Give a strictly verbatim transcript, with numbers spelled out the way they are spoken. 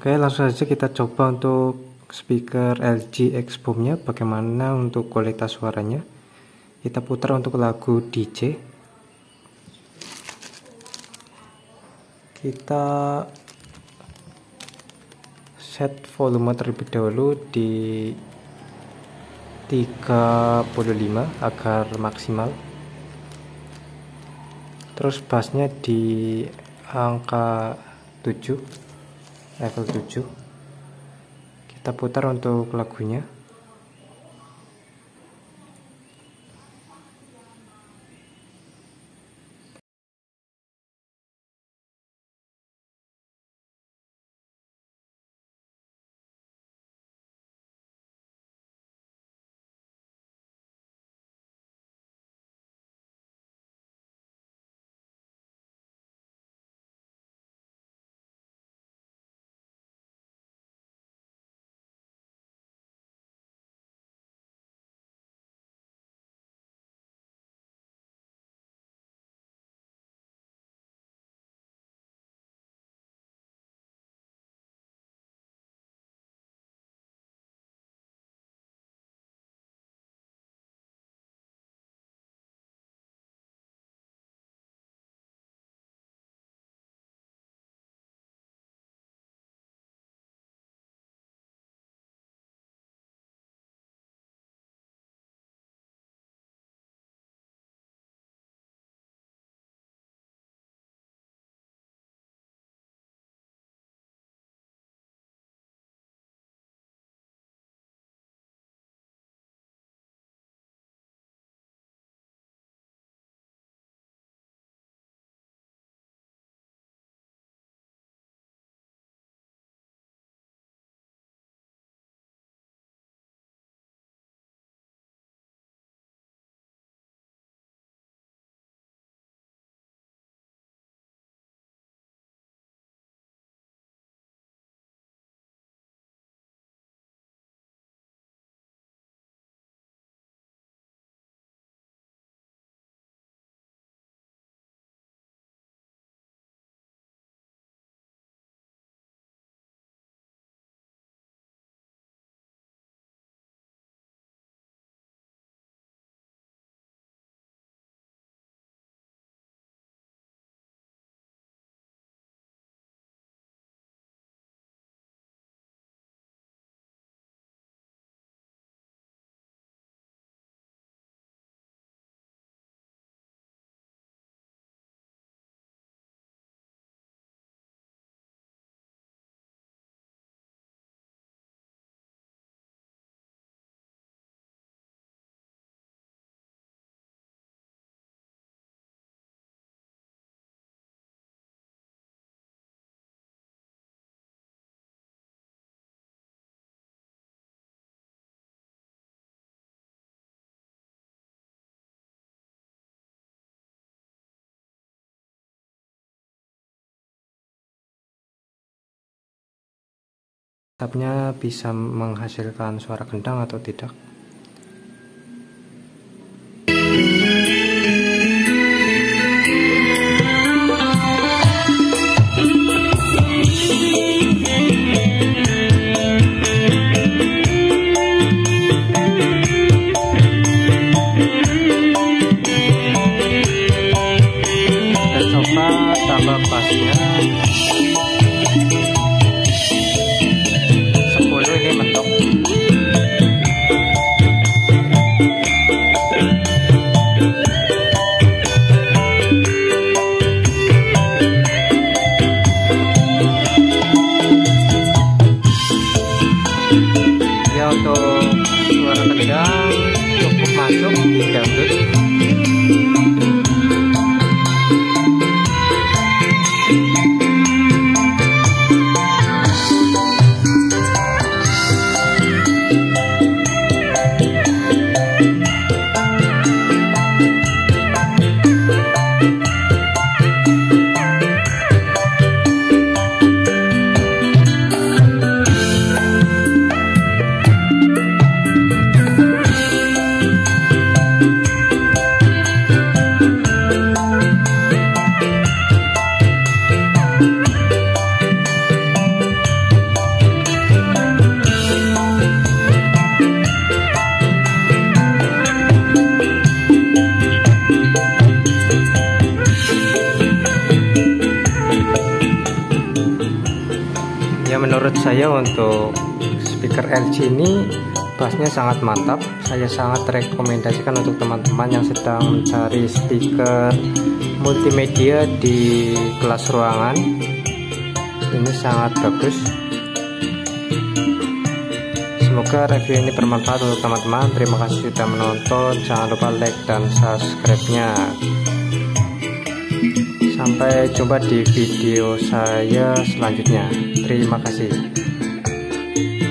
Oke, langsung saja kita coba untuk speaker L G X-Boom nya bagaimana untuk kualitas suaranya. Kita putar untuk lagu D J. Kita set volume terlebih dahulu di tiga puluh lima agar maksimal. Terus bassnya di angka tujuh, level tujuh. Kita putar untuk lagunya. Tabnya bisa menghasilkan suara kencang atau tidak. Kita coba tambah bassnya. Untuk suara kencang cukup masuk di dangdut. saya untuk speaker L G ini bassnya sangat mantap. Saya sangat rekomendasikan untuk teman-teman yang sedang mencari speaker multimedia di kelas ruangan. Ini sangat bagus. Semoga review ini bermanfaat untuk teman-teman. Terima kasih sudah menonton. Jangan lupa like dan subscribe-nya. Sampai jumpa di video saya selanjutnya. Terima kasih.